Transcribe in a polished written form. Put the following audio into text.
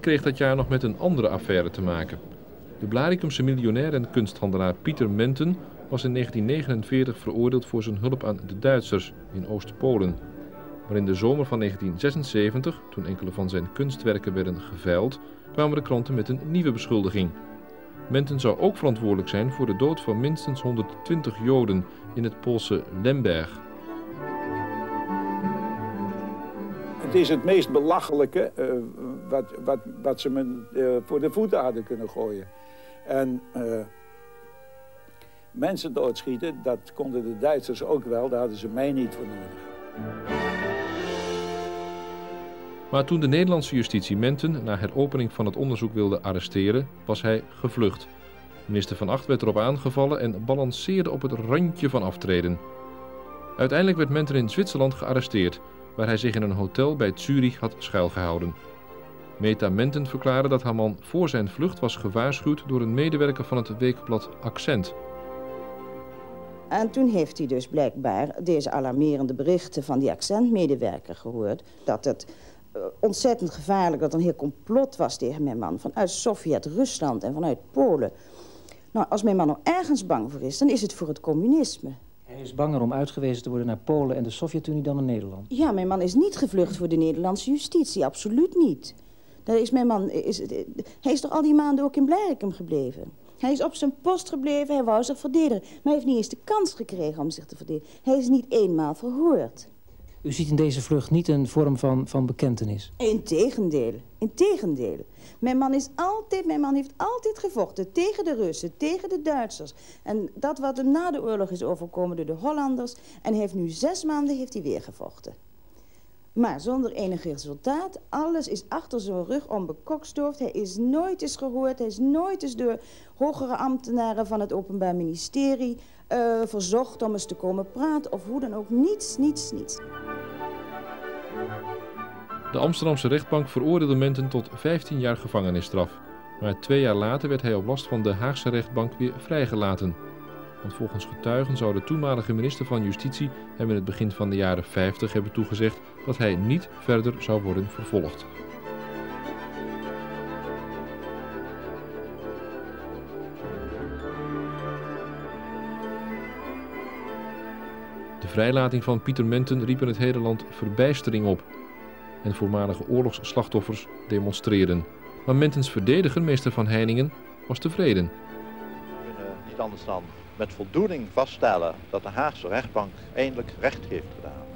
kreeg dat jaar nog met een andere affaire te maken. De Blaricumse miljonair en kunsthandelaar Pieter Menten was in 1949 veroordeeld voor zijn hulp aan de Duitsers in Oost-Polen. Maar in de zomer van 1976, toen enkele van zijn kunstwerken werden geveild, kwamen de kranten met een nieuwe beschuldiging. Menten zou ook verantwoordelijk zijn voor de dood van minstens 120 Joden in het Poolse Lemberg. Het is het meest belachelijke wat ze me voor de voeten hadden kunnen gooien. En mensen doodschieten, dat konden de Duitsers ook wel, daar hadden ze mij niet voor nodig. Maar toen de Nederlandse justitie Menten na heropening van het onderzoek wilde arresteren, was hij gevlucht. Minister Van Agt werd erop aangevallen en balanceerde op het randje van aftreden. Uiteindelijk werd Menten in Zwitserland gearresteerd, waar hij zich in een hotel bij Zurich had schuilgehouden. Meta Menten verklaarde dat haar man voor zijn vlucht was gewaarschuwd door een medewerker van het weekblad Accent. En toen heeft hij dus blijkbaar deze alarmerende berichten van die Accent-medewerker gehoord, dat het ontzettend gevaarlijk, dat er een heel complot was tegen mijn man vanuit Sovjet-Rusland en vanuit Polen. Nou, als mijn man nog ergens bang voor is, dan is het voor het communisme. Hij is banger om uitgewezen te worden naar Polen en de Sovjet-Unie dan naar Nederland. Ja, mijn man is niet gevlucht voor de Nederlandse justitie, absoluut niet. Daar is mijn man, hij is toch al die maanden ook in Blaricum gebleven. Hij is op zijn post gebleven, hij wou zich verdedigen. Maar hij heeft niet eens de kans gekregen om zich te verdedigen. Hij is niet eenmaal verhoord. U ziet in deze vlucht niet een vorm van bekentenis? Integendeel, integendeel. Mijn man heeft altijd gevochten tegen de Russen, tegen de Duitsers. En dat wat hem na de oorlog is overkomen door de Hollanders. En hij heeft nu 6 maanden heeft hij weer gevochten. Maar zonder enig resultaat. Alles is achter zijn rug onbekokstoofd. Hij is nooit eens gehoord. Hij is nooit eens door hogere ambtenaren van het Openbaar Ministerie verzocht om eens te komen praten. Of hoe dan ook. Niets, niets, niets. De Amsterdamse rechtbank veroordeelde Menten tot 15 jaar gevangenisstraf. Maar 2 jaar later werd hij op last van de Haagse rechtbank weer vrijgelaten. Want volgens getuigen zou de toenmalige minister van Justitie hem in het begin van de jaren 50 hebben toegezegd dat hij niet verder zou worden vervolgd. De vrijlating van Pieter Menten riep in het hele land verbijstering op. En voormalige oorlogsslachtoffers demonstreerden. Maar Mentens verdediger, meester Van Heiningen, was tevreden. We kunnen niet anders dan met voldoening vaststellen dat de Haagse rechtbank eindelijk recht heeft gedaan.